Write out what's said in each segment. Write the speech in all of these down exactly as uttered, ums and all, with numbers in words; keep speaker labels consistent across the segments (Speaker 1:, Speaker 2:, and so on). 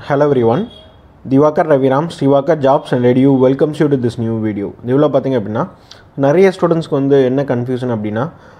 Speaker 1: Hello everyone, Divakar Raviram, Srivakar Jobs and Edu welcomes you to this new video. இதில் பார்த்தீங்க அப்படின்னா நிறைய ஸ்டூடெண்ட்ஸ்க்கு வந்து என்ன கன்ஃபியூஷன் அப்படின்னா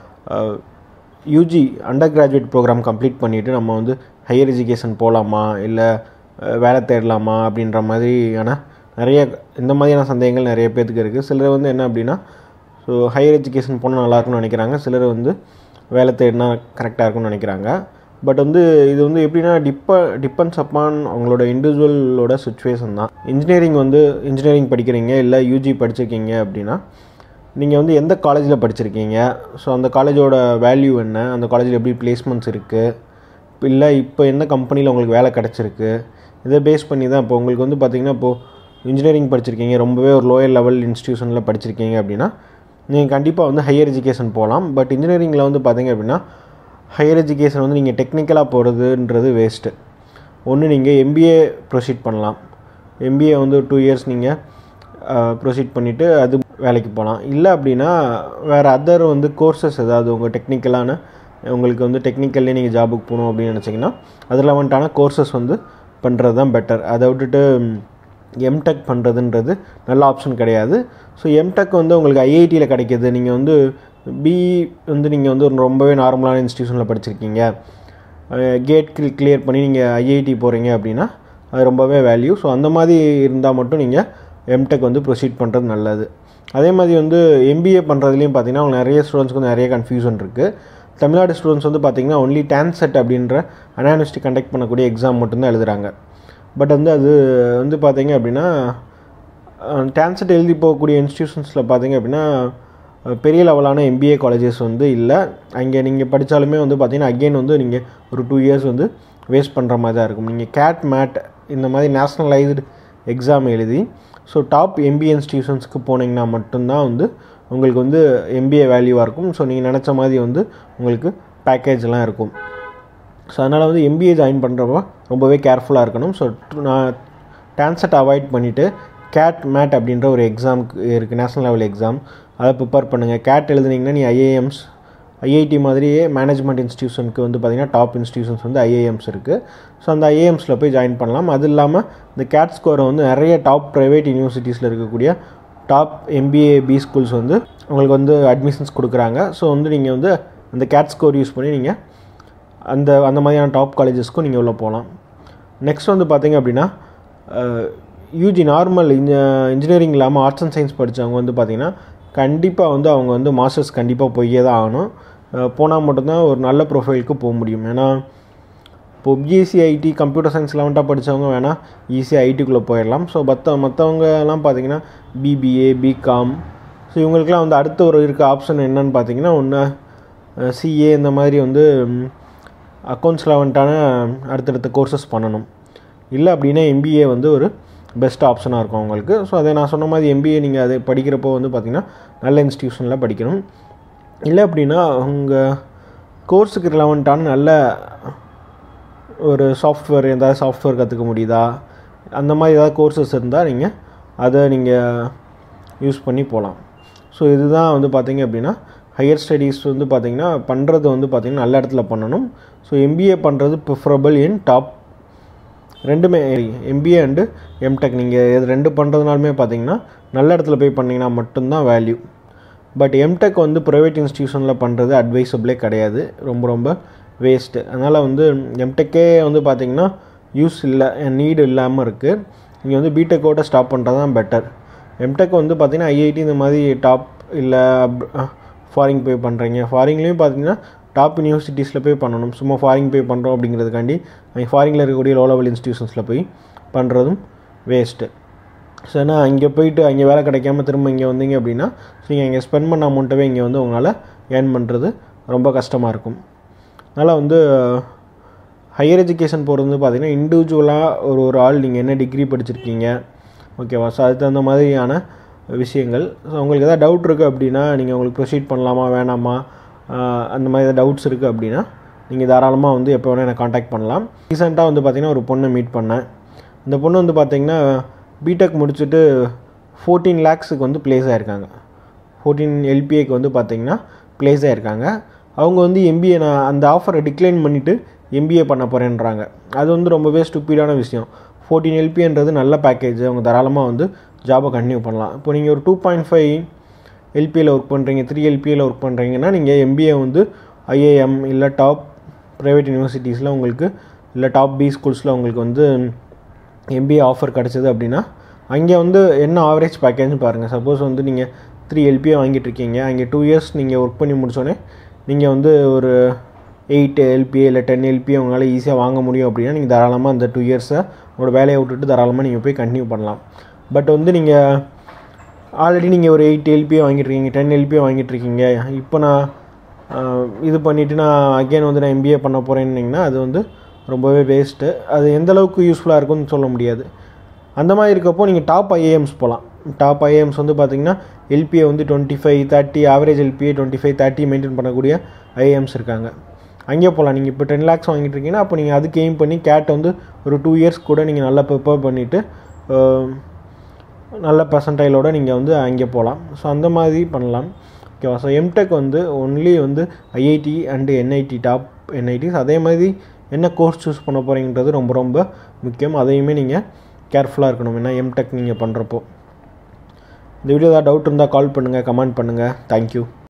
Speaker 1: UG undergraduate programme complete பண்ணிவிட்டு நம்ம வந்து ஹையர் எஜுகேஷன் போகலாமா இல்லை வேலை தேடலாமா அப்படின்ற மாதிரியான நிறைய இந்த மாதிரியான சந்தேகங்கள் நிறைய பேருக்கு இருக்குது. சிலர் வந்து என்ன அப்படின்னா ஸோ ஹையர் எஜுகேஷன் போனால் நல்லாயிருக்குன்னு நினைக்கிறாங்க, சிலர் வந்து வேலை தேடினா கரெக்டாக இருக்குன்னு நினைக்கிறாங்க. பட் வந்து இது வந்து எப்படின்னா டிப்ப டிபெண்ட்ஸ் அப்பான் அவங்களோட இண்டிவிஜுவலோட சுச்சுவேஷன் தான். இன்ஜினியரிங் வந்து இன்ஜினியரிங் படிக்கிறீங்க இல்லை யூஜி படிச்சிருக்கீங்க அப்படின்னா நீங்கள் வந்து எந்த காலேஜில் படிச்சிருக்கீங்க, ஸோ அந்த காலேஜோட வேல்யூ என்ன, அந்த காலேஜில் எப்படி பிளேஸ்மெண்ட்ஸ் இருக்குது, இல்லை இப்போ எந்த கம்பெனியில் உங்களுக்கு வேலை கிடச்சிருக்கு, இதை பேஸ் பண்ணி தான். இப்போ உங்களுக்கு வந்து பார்த்திங்கன்னா இப்போது இன்ஜினியரிங் படிச்சிருக்கீங்க, ரொம்பவே ஒரு லோயர் லெவல் இன்ஸ்டியூஷனில் படிச்சிருக்கீங்க அப்படின்னா நீங்கள் கண்டிப்பாக வந்து ஹையர் எஜுகேஷன் போகலாம். பட் இன்ஜினியரிங்கில் வந்து பார்த்திங்க அப்படின்னா ஹையர் எஜுகேஷன் வந்து நீங்கள் டெக்னிக்கலாக போகிறதுன்றது வேஸ்ட்டு. ஒன்று நீங்கள் எம்பிஏ ப்ரொசீட் பண்ணலாம், எம்பிஏ வந்து டூ இயர்ஸ் நீங்கள் ப்ரொசீட் பண்ணிவிட்டு அது வேலைக்கு போகலாம். இல்லை அப்படின்னா வேறு அதர் வந்து கோர்சஸ் ஏதாவது உங்கள் டெக்னிக்கலான உங்களுக்கு வந்து டெக்னிக்கல்லே நீங்கள் ஜாபுக்கு போகணும் அப்படின்னு நினச்சிங்கன்னா அது ரிலவெண்ட்டான கோர்சஸ் வந்து பண்ணுறது தான் பெட்டர். அதை விட்டுட்டு எம்டெக் பண்ணுறதுன்றது நல்ல ஆப்ஷன் கிடையாது. ஸோ எம்டெக் வந்து உங்களுக்கு ஐஐடியில் கிடைக்கிது, நீங்கள் வந்து பிஇ வந்து நீங்கள் வந்து ஒரு ரொம்பவே நார்மலான இன்ஸ்டியூஷனில் படிச்சிருக்கீங்க, கேட் கிளியர் பண்ணி நீங்கள் ஐஐடி போகிறீங்க அப்படின்னா அது ரொம்பவே வேல்யூ. ஸோ அந்த மாதிரி இருந்தால் மட்டும் நீங்கள் எம்டெக் வந்து ப்ரொசீட் பண்ணுறது நல்லது. அதே மாதிரி வந்து எம்பிஏ பண்ணுறதுலேயும் பார்த்திங்கன்னா அவங்க நிறைய ஸ்டூடெண்ட்ஸ்க்கு வந்து நிறைய கன்ஃபியூஷன் இருக்குது. தமிழ்நாடு ஸ்டூடெண்ட்ஸ் வந்து பார்த்திங்கன்னா ஒன்லி டான்செட் அப்படின்ற அண்ணா யூனிவர்சிட்டி கண்டக்ட் பண்ணக்கூடிய எக்ஸாம் மட்டும்தான் எழுதுகிறாங்க. பட் வந்து அது வந்து பார்த்திங்க அப்படின்னா டான்செட் எழுதி போகக்கூடிய இன்ஸ்டியூஷன்ஸில் பார்த்திங்க அப்படின்னா பெரிய லெவலான எம்பிஏ காலேஜஸ் வந்து இல்லை. அங்கே நீங்கள் படித்தாலுமே வந்து பார்த்திங்கன்னா அகெயின் வந்து நீங்கள் ஒரு டூ இயர்ஸ் வந்து வேஸ்ட் பண்ணுற மாதிரி தான் இருக்கும். நீங்கள் கேட் மேட் இந்த மாதிரி நேஷ்னலைஸ்டு எக்ஸாம் எழுதி ஸோ டாப் எம்பிஏ இன்ஸ்டியூஷன்ஸ்க்கு போனீங்கன்னா மட்டும்தான் வந்து உங்களுக்கு வந்து எம்பிஏ வேல்யூவாக இருக்கும். ஸோ நீங்கள் நினச்ச மாதிரி வந்து உங்களுக்கு பேக்கேஜ்லாம் இருக்கும். ஸோ அதனால் வந்து எம்பிஏ ஜாயின் பண்ணுறப்போ ரொம்பவே கேர்ஃபுல்லாக இருக்கணும். ஸோ நான் டான்செட் அவாய்ட் பண்ணிவிட்டு கேட் மேட் அப்படின்ற ஒரு எக்ஸாமுக்கு இருக்குது, நேஷ்னல் லெவல் எக்ஸாம், அதை ப்ரிப்பேர் பண்ணுங்கள். கேட் எழுதுனீங்கன்னா நீ ஐஏஎம்ஸ் ஐஐடி மாதிரியே மேனேஜ்மெண்ட் இன்ஸ்டியூஷனுக்கு வந்து பார்த்திங்கன்னா டாப் இன்ஸ்டியூஷன்ஸ் வந்து ஐஏஎம்ஸ் இருக்குது. ஸோ அந்த ஐஏஎம்ஸில் போய் ஜாயின் பண்ணலாம். அது இல்லாமல் இந்த கேட் ஸ்கோரை வந்து நிறைய டாப் ப்ரைவேட் யூனிவர்சிட்டிஸில் இருக்கக்கூடிய டாப் எம்பிஏ பி ஸ்கூல்ஸ் வந்து உங்களுக்கு வந்து அட்மிஷன்ஸ் கொடுக்குறாங்க. ஸோ வந்து நீங்கள் வந்து அந்த கேட் ஸ்கோர் யூஸ் பண்ணி நீங்கள் அந்த அந்த மாதிரியான டாப் காலேஜஸ்க்கும் நீங்கள் உள்ளே போகலாம். நெக்ஸ்ட் வந்து பார்த்திங்க அப்படின்னா யூஜி நார்மல் இன்ஜ இன்ஜினியரிங் இல்லாமல் ஆர்ட்ஸ் அண்ட் சயின்ஸ் படித்தவங்க வந்து பார்த்திங்கன்னா கண்டிப்பாக வந்து அவங்க வந்து மாஸ்டர்ஸ் கண்டிப்பாக போயே தான் ஆகணும். போனால் மட்டும்தான் ஒரு நல்ல ப்ரொஃபைலுக்கு போக முடியும். ஏன்னா இப்போ பிஎஸ்சி ஐடி கம்ப்யூட்டர் சயின்ஸ் லெவன்ட்டாக படித்தவங்க வேணால் ஈஸியாக ஐடிக்குள்ளே போயிடலாம். ஸோ மற்ற மற்றவங்கலாம் பார்த்திங்கன்னா பிபிஏ பிகாம் ஸோ இவங்களுக்குலாம் வந்து அடுத்த ஒரு இருக்க ஆப்ஷன் என்னன்னு பார்த்திங்கன்னா ஒன்று சிஏ இந்த மாதிரி வந்து அக்கௌண்ட்ஸ் லெவன்ட்டான அடுத்தடுத்த கோர்சஸ் பண்ணணும். இல்லை அப்படின்னா எம்பிஏ வந்து ஒரு பெஸ்ட் ஆப்ஷனாக இருக்கும் அவங்களுக்கு. ஸோ அதை நான் சொன்ன மாதிரி எம்பிஏ நீங்கள் அதை படிக்கிறப்போ வந்து பார்த்திங்கன்னா நல்ல இன்ஸ்டியூஷனில் படிக்கணும். இல்லை அப்படின்னா உங்கள் கோர்ஸுக்கு ரிலவெண்ட்டான நல்ல ஒரு சாஃப்ட்வேர் ஏதாவது சாஃப்ட்வேர் கற்றுக்க முடியுதா அந்த மாதிரி ஏதாவது கோர்சஸ் இருந்தால் நீங்கள் அதை நீங்கள் யூஸ் பண்ணி போகலாம். ஸோ இதுதான் வந்து பார்த்திங்க அப்படின்னா ஹையர் ஸ்டடீஸ் வந்து பார்த்திங்கன்னா பண்ணுறது வந்து பார்த்திங்கன்னா நல்ல இடத்துல பண்ணணும். ஸோ எம்பிஏ பண்ணுறது ப்ரிஃபரபிள் இன் டாப் ரெண்டுமே எம்பிஏ அண்டு எம்டெக் நீங்கள் இது ரெண்டு பண்ணுறதுனாலுமே பார்த்திங்கன்னா நல்ல இடத்துல போய் பண்ணிங்கன்னா மட்டும்தான் வேல்யூ. பட் எம்டெக் வந்து ப்ரைவேட் இன்ஸ்டியூஷனில் பண்ணுறது அட்வைசபிளே கிடையாது, ரொம்ப ரொம்ப வேஸ்ட்டு. அதனால் வந்து எம்டெக்கே வந்து பார்த்திங்கன்னா யூஸ் இல்லை, நீடு இல்லாமல் இருக்குது. நீங்கள் வந்து பிடெக்கோட ஸ்டாப் பண்ணுறது தான் பெட்டர். எம்டெக் வந்து பார்த்திங்கன்னா ஐஐடி இந்த மாதிரி டாப் இல்லை ஃபாரின் போய் பண்ணுறீங்க, ஃபாரின்லேயும் பார்த்திங்கன்னா டாப் யூனிவர்சிட்டிஸில் போய் பண்ணணும். சும்மா ஃபாரின் போய் பண்ணுறோம் அப்படிங்கிறதுக்காண்டி அவங்க ஃபாரினில் இருக்கக்கூடிய லோ லெவல் இன்ஸ்டியூஷன்ஸில் போய் பண்ணுறதும் வேஸ்ட்டு. ஸோ ஏன்னா இங்கே போயிட்டு அங்கே வேலை கிடைக்காம திரும்ப இங்கே வந்தீங்க அப்படின்னா ஸோ நீங்கள் இங்கே ஸ்பெண்ட் பண்ண அமௌண்ட்டவே இங்கே வந்து உங்களால் ஏர்ன் பண்ணுறது ரொம்ப கஷ்டமாக இருக்கும். அதனால் வந்து ஹையர் எஜுகேஷன் போகிறது வந்து பார்த்திங்கன்னா இண்டிவிஜுவலாக ஒரு ஒரு ஆள் நீங்கள் என்ன டிகிரி படிச்சிருக்கீங்க ஓகேவா, ஸோ அதுக்கு தகுந்த மாதிரியான விஷயங்கள். ஸோ உங்களுக்கு எதாவது டவுட் இருக்குது அப்படின்னா நீங்கள் உங்களுக்கு ப்ரொசீட் பண்ணலாமா வேணாமா அந்த மாதிரி ஏதாவது டவுட்ஸ் இருக்குது அப்படின்னா நீங்கள் தாராளமாக வந்து எப்போ வேணால் எனக்கு காண்டாக்ட் பண்ணலாம். ரீசெண்டாக வந்து பார்த்திங்கன்னா ஒரு பொண்ணை மீட் பண்ணேன். இந்த பொண்ணு வந்து பார்த்திங்கன்னா பிடெக் முடிச்சுட்டு ஃபோர்டீன் லேக்ஸுக்கு வந்து ப்ளேஸ் ஆகிருக்காங்க. ஃபோர்டீன் எல்பிஏக்கு வந்து பார்த்திங்கன்னா ப்ளேஸ் ஆகிருக்காங்க. அவங்க வந்து எம்பிஏ நான் அந்த ஆஃபரை டிக்ளைன் பண்ணிவிட்டு எம்பிஏ பண்ண போகிறேன்றாங்க. அது வந்து ரொம்பவே ஸ்டூப்பிடான விஷயம். ஃபோர்டீன் எல்பிஏன்றது நல்ல பேக்கேஜ், அவங்க தாராளமாக வந்து ஜாபை கண்டினியூ பண்ணலாம். இப்போ நீங்கள் ஒரு டூ பாயிண்ட் ஃபைவ் எல்பிஏல ஒர்க் பண்ணுறீங்க, த்ரீ எல்பிஏல ஒர்க் பண்ணுறீங்கன்னா நீங்கள் எம்பிஏ வந்து ஐஏஎம் இல்லை டாப் ப்ரைவேட் யூனிவர்சிட்டிஸில் உங்களுக்கு இல்லை டாப் பி ஸ்கூல்ஸில் உங்களுக்கு வந்து எம்பிஏ ஆஃபர் கிடச்சிது அப்படின்னா அங்கே வந்து என்ன ஆவரேஜ் பேக்கேஜ்னு பாருங்கள். சப்போஸ் வந்து நீங்கள் த்ரீ எல்பிஏ வாங்கிட்டு இருக்கீங்க, அங்கே டூ இயர்ஸ் நீங்கள் ஒர்க் பண்ணி முடிச்சோடனே நீங்கள் வந்து ஒரு எயிட் எல்பிஏ இல்லை டென் எல்பிஏ உங்களால் ஈஸியாக வாங்க முடியும் அப்படின்னா நீங்கள் தாராளமாக அந்த டூ இயர்ஸை உங்களோட வேலையை விட்டுட்டு தாராளமாக நீங்கள் போய் கண்டினியூ பண்ணலாம். பட் வந்து நீங்கள் ஆல்ரெடி நீங்கள் ஒரு எயிட் எல்பிஏ வாங்கிட்டுருக்கீங்க, டென் எல்பிஏ வாங்கிட்டுருக்கீங்க, இப்போ நான் இது பண்ணிவிட்டு நான் அகெயின் வந்து நான் எம்பிஏ பண்ண போகிறேன்னிங்கன்னா அது வந்து ரொம்பவே வேஸ்ட்டு. அது எந்தளவுக்கு யூஸ்ஃபுல்லாக இருக்குன்னு சொல்ல முடியாது. அந்த மாதிரி இருக்கப்போ நீங்கள் டாப் ஐஏஎம்ஸ் போகலாம். டாப் ஐஏஎம்ஸ் வந்து பார்த்திங்கன்னா எல்பிஏ வந்து twenty five thirty average LPA twenty five thirty maintain பண்ணக்கூடிய ஐஏஎம்ஸ் இருக்காங்க. அங்கே போகலாம். நீங்கள் இப்போ டென் லேக்ஸ் வாங்கிட்டு இருக்கீங்கன்னா அப்போ நீங்கள் அதுக்கு எய்ம் பண்ணி கேட் வந்து ஒரு டூ இயர்ஸ் கூட நீங்கள் நல்லா ப்ரிப்பேர் பண்ணிவிட்டு நல்ல பர்சன்டைலோடு நீங்கள் வந்து அங்கே போகலாம். ஸோ அந்த மாதிரி பண்ணலாம். ஓகேவா? ஸோ எம்டெக் வந்து ஒன்லி வந்து IIT and NIT top NITs. அதே மாதிரி என்ன கோர்ஸ் சூஸ் பண்ண போகிறீங்கன்றது ரொம்ப ரொம்ப முக்கியம். அதையுமே நீங்கள் கேர்ஃபுல்லாக இருக்கணும். ஏன்னா எம்டெக் நீங்கள் பண்ணுறப்போ. இந்த வீடியோ ஏதாவது டவுட் இருந்தால் கால் பண்ணுங்கள், கமெண்ட் பண்ணுங்கள். தேங்க்யூ.